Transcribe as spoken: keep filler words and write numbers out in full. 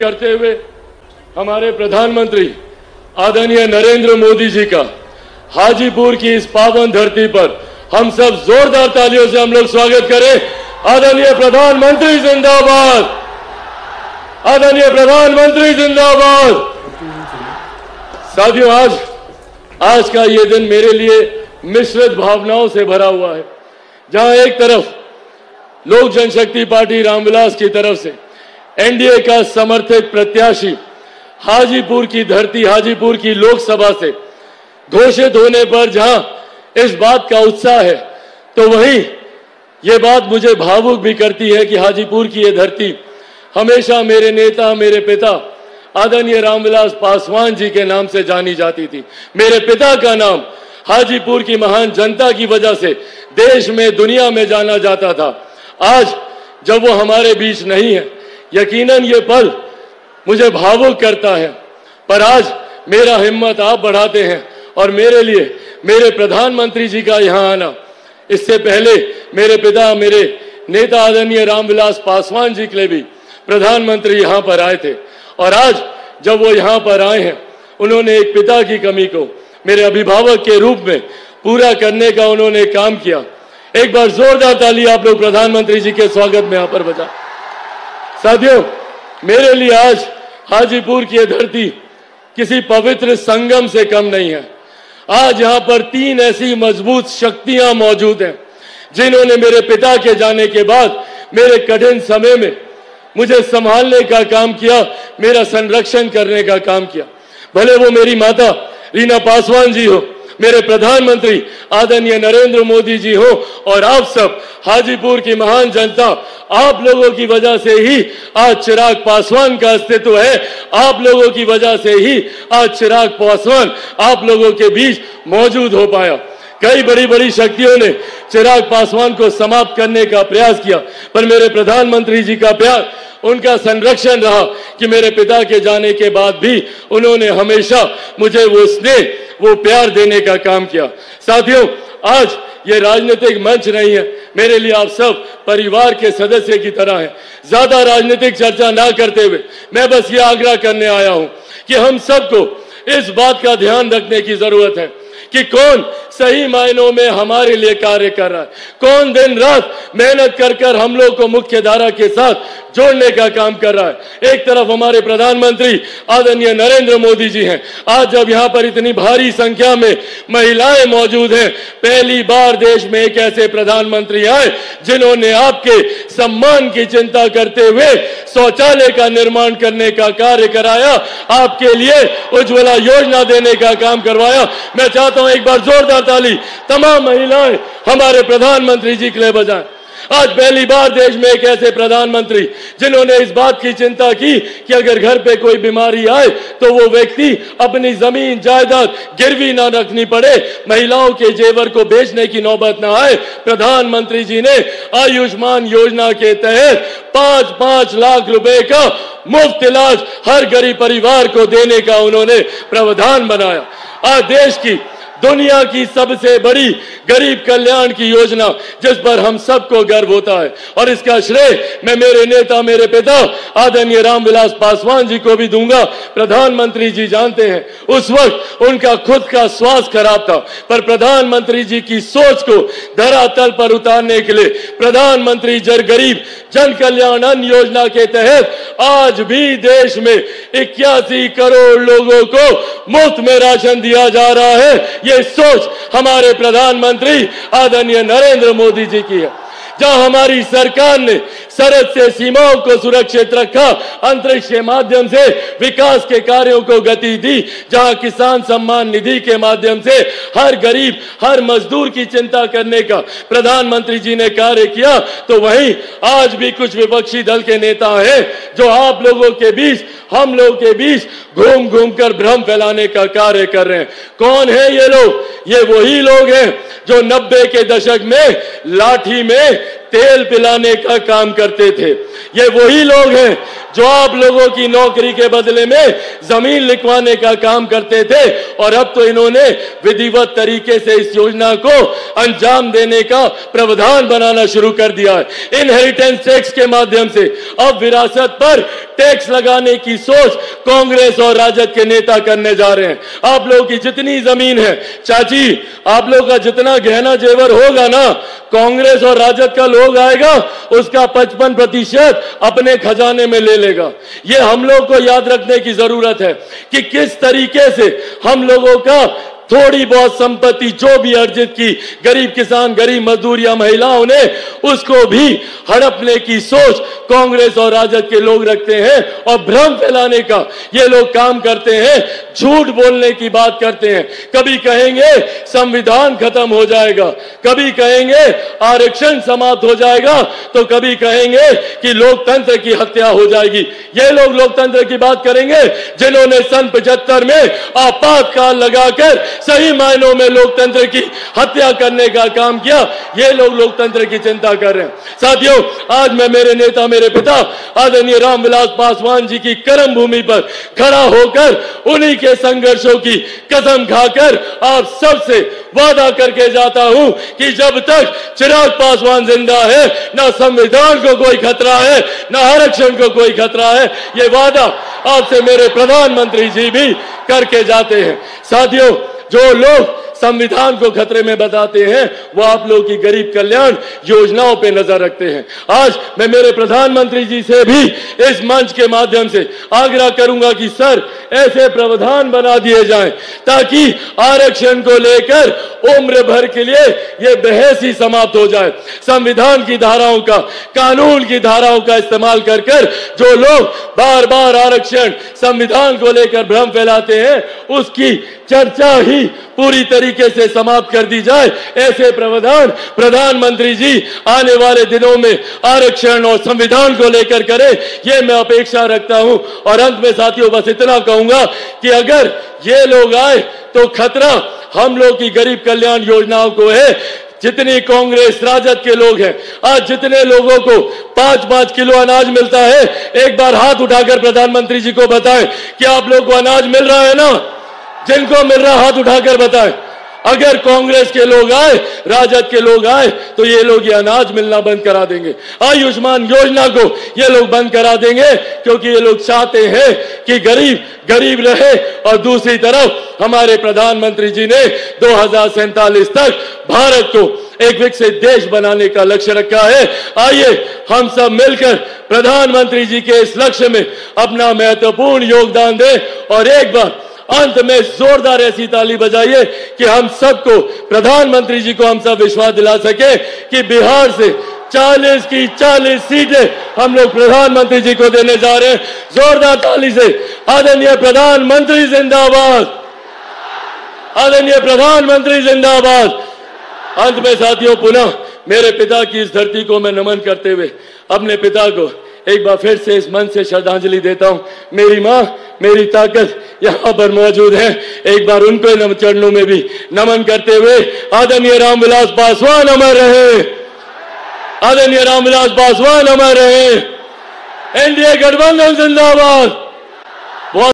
करते हुए हमारे प्रधानमंत्री आदरणीय नरेंद्र मोदी जी का हाजीपुर की इस पावन धरती पर हम सब जोरदार तालियों से हम लोग स्वागत करें। आदरणीय प्रधानमंत्री जिंदाबाद, आदरणीय प्रधानमंत्री जिंदाबाद। साथियों, आज आज का ये दिन मेरे लिए मिश्रित भावनाओं से भरा हुआ है, जहां एक तरफ लोक जनशक्ति पार्टी रामविलास की तरफ से एनडीए का समर्थित प्रत्याशी हाजीपुर की धरती, हाजीपुर की लोकसभा से घोषित होने पर जहां इस बात का उत्साह है, तो वहीं ये बात मुझे भावुक भी करती है कि हाजीपुर की ये धरती हमेशा मेरे नेता, मेरे पिता आदरणीय रामविलास पासवान जी के नाम से जानी जाती थी। मेरे पिता का नाम हाजीपुर की महान जनता की वजह से देश में, दुनिया में जाना जाता था। आज जब वो हमारे बीच नहीं है, यकीनन ये पल मुझे भावुक करता है, पर आज मेरा हिम्मत आप बढ़ाते हैं और मेरे लिए मेरे प्रधानमंत्री जी का यहाँ आना, इससे पहले मेरे पिता, मेरे नेता आदरणीय रामविलास पासवान जी के लिए भी प्रधानमंत्री यहाँ पर आए थे, और आज जब वो यहाँ पर आए हैं, उन्होंने एक पिता की कमी को मेरे अभिभावक के रूप में पूरा करने का उन्होंने काम किया। एक बार जोरदार ताली आप लोग प्रधानमंत्री जी के स्वागत में यहाँ पर बजा। साथियों, मेरे लिए आज हाजीपुर की धरती किसी पवित्र संगम से कम नहीं है। आज यहाँ पर तीन ऐसी मजबूत शक्तियां मौजूद हैं, जिन्होंने मेरे पिता के जाने के बाद मेरे कठिन समय में मुझे संभालने का काम किया, मेरा संरक्षण करने का काम किया। भले वो मेरी माता रीना पासवान जी हो, मेरे प्रधानमंत्री आदरणीय नरेंद्र मोदी जी हो, और आप सब हाजीपुर की महान जनता, आप लोगों की वजह से ही आज चिराग पासवान का अस्तित्व है। आप लोगों की वजह से ही आज चिराग पासवान आप लोगों के बीच मौजूद हो पाया। कई बड़ी बड़ी शक्तियों ने चिराग पासवान को समाप्त करने का प्रयास किया, पर मेरे प्रधानमंत्री जी का प्यार, उनका संरक्षण रहा कि मेरे पिता के जाने के बाद भी उन्होंने हमेशा मुझे वो स्नेह, वो प्यार देने का काम किया। साथियों, आज ये राजनीतिक मंच नहीं है, मेरे लिए आप सब परिवार के सदस्य की तरह हैं। ज्यादा राजनीतिक चर्चा ना करते हुए मैं बस ये आग्रह करने आया हूं कि हम सबको इस बात का ध्यान रखने की जरूरत है कि कौन सही मायनों में हमारे लिए कार्य कर रहा है, कौन दिन रात मेहनत कर कर हम लोग को मुख्य धारा के साथ जोड़ने का काम कर रहा है। एक तरफ हमारे प्रधानमंत्री आदरणीय नरेंद्र मोदी जी हैं। आज जब यहाँ पर इतनी भारी संख्या में महिलाएं मौजूद हैं, पहली बार देश में एक ऐसे प्रधानमंत्री आए जिन्होंने आपके सम्मान की चिंता करते हुए शौचालय का निर्माण करने का कार्य कराया, आपके लिए उज्ज्वला योजना देने का काम करवाया। मैं चाहता हूं एक बार जोरदार ताली तमाम महिलाएं हमारे प्रधानमंत्री जी के लिए बजाएं। आज पहली बार देश में एक ऐसे प्रधानमंत्री जिन्होंने इस बात की चिंता की कि अगर घर पे कोई बीमारी आए तो वो व्यक्ति अपनी जमीन जायदाद गिरवी ना रखनी पड़े, महिलाओं के जेवर को बेचने की नौबत ना आए। प्रधानमंत्री जी ने आयुष्मान योजना के तहत पांच पांच लाख रुपए का मुफ्त इलाज हर गरीब परिवार को देने का उन्होंने प्रावधान बनाया। आज देश की, दुनिया की सबसे बड़ी गरीब कल्याण की योजना, जिस पर हम सबको गर्व होता है, और इसका श्रेय मैं मेरे नेता, मेरे पिता आदरणीय रामविलास पासवान जी को भी दूंगा। प्रधानमंत्री जी जानते हैं, उस वक्त उनका खुद का स्वास्थ्य खराब था, पर प्रधानमंत्री जी की सोच को धरातल पर उतारने के लिए प्रधानमंत्री जन गरीब जन कल्याण अन्न योजना के तहत आज भी देश में इक्यासी करोड़ लोगों को मुफ्त में राशन दिया जा रहा है। ये सोच हमारे प्रधानमंत्री आदरणीय नरेंद्र मोदी जी की है। जहां हमारी सरकार ने सरहद से सीमाओं को सुरक्षित रखा, अंतरिक्ष के माध्यम से विकास के कार्यों को गति दी, जहां किसान सम्मान निधि के माध्यम से हर गरीब, हर मजदूर की चिंता करने का प्रधानमंत्री जी ने कार्य किया, तो वहीं आज भी कुछ विपक्षी दल के नेता हैं जो आप लोगों के बीच, हम लोगों के बीच घूम घूम कर भ्रम फैलाने का कार्य कर रहे हैं। कौन है ये लोग? ये वही लोग हैं जो नब्बे के दशक में लाठी में तेल पिलाने का काम करते थे। ये वही लोग हैं जो आप लोगों की नौकरी के बदले में जमीन लिखवाने का काम करते थे, और अब तो इन्होंने विधिवत तरीके से इस योजना को अंजाम देने का प्रावधान बनाना शुरू कर दिया है। इनहेरिटेंस टैक्स के माध्यम से अब विरासत पर टैक्स लगाने की सोच कांग्रेस और राजद के नेता करने जा रहे हैं। आप लोगों की जितनी जमीन है चाची, आप लोगों का जितना गहना जेवर होगा ना, कांग्रेस और राजद का लोग आएगा उसका पचपन प्रतिशत अपने खजाने में ले लेगा। ये हम लोग को याद रखने की जरूरत है कि किस तरीके से हम लोगों का थोड़ी बहुत संपत्ति जो भी अर्जित की गरीब किसान, गरीब मजदूर या महिलाओं ने, उसको भी हड़पने की सोच कांग्रेस और राजद के लोग रखते हैं और भ्रम फैलाने का ये लोग काम करते हैं, झूठ बोलने की बात करते हैं। कभी कहेंगे संविधान खत्म हो जाएगा, कभी कहेंगे आरक्षण समाप्त हो जाएगा, तो कभी कहेंगे कि लोकतंत्र की हत्या हो जाएगी। ये लोग लोकतंत्र की बात करेंगे जिन्होंने सन पचहत्तर में आपातकाल लगाकर सही मायनों में लोकतंत्र की हत्या करने का काम किया। ये लोग लोकतंत्र की चिंता कर रहे हैं। साथियों, आज मैं मेरे नेता, मेरे पिता आदरणीय रामविलास पासवान जी की कर्म भूमि पर खड़ा होकर उन्हीं के संघर्षों की कसम खाकर आप सबसे वादा करके जाता हूं कि जब तक चिराग पासवान जिंदा है, ना संविधान को कोई खतरा है, ना आरक्षण को कोई खतरा है। ये वादा आपसे मेरे प्रधानमंत्री जी भी करके जाते हैं। साथियों, जो लोग संविधान को खतरे में बताते हैं वो आप लोगों की गरीब कल्याण योजनाओं पे नजर रखते हैं। आज मैं मेरे प्रधानमंत्री जी से भी इस मंच के माध्यम से आग्रह करूंगा कि सर, ऐसे प्रावधान बना दिए जाएं ताकि आरक्षण को लेकर उम्र भर के लिए ये बहस ही समाप्त हो जाए। संविधान की धाराओं का, कानून की धाराओं का इस्तेमाल कर कर जो लोग बार बार आरक्षण, संविधान को लेकर भ्रम फैलाते हैं, उसकी चर्चा ही पूरी तरीके से समाप्त कर दी जाए। ऐसे प्रावधान प्रधानमंत्री जी आने वाले दिनों में आरक्षण और संविधान को लेकर करें, ये मैं अपेक्षा रखता हूं। और अंत में साथियों बस इतना कहूंगा कि अगर ये लोग आए तो खतरा हम लोग की गरीब कल्याण योजनाओं को है। जितनी कांग्रेस राजद के लोग हैं, आज जितने लोगों को पांच पांच किलो अनाज मिलता है, एक बार हाथ उठाकर प्रधानमंत्री जी को बताएं कि आप लोग को अनाज मिल रहा है ना? जिनको मिल रहा हाथ उठाकर बताएं। अगर कांग्रेस के लोग आए, राजद के लोग आए, तो ये लोग ये अनाज मिलना बंद करा देंगे। आयुष्मान योजना को ये लोग बंद करा देंगे, क्योंकि ये लोग चाहते हैं कि गरीब गरीब रहे। और दूसरी तरफ हमारे प्रधानमंत्री जी ने दो हजार सैंतालीस तक भारत को एक विकसित देश बनाने का लक्ष्य रखा है। आइए हम सब मिलकर प्रधानमंत्री जी के इस लक्ष्य में अपना महत्वपूर्ण योगदान दें और एक बार अंत में जोरदार ऐसी ताली बजाइए कि हम सबको, प्रधानमंत्री जी को हम सब विश्वास दिला सके कि बिहार से चालीस की चालीस सीटें हम लोग प्रधानमंत्री जी को देने जा रहे हैं। जोरदार ताली से आदरणीय प्रधानमंत्री जिंदाबाद, आदरणीय प्रधानमंत्री जिंदाबाद। अंत में साथियों पुनः मेरे पिता की इस धरती को मैं नमन करते हुए अपने पिता को एक बार फिर से इस मन से श्रद्धांजलि देता हूं। मेरी मां, मेरी ताकत यहां पर मौजूद है, एक बार उनको चरणों में भी नमन करते हुए आदरणीय रामविलास पासवान अमर रहे, आदरणीय रामविलास पासवान अमर रहे, एनडीए गठबंधन जिंदाबाद।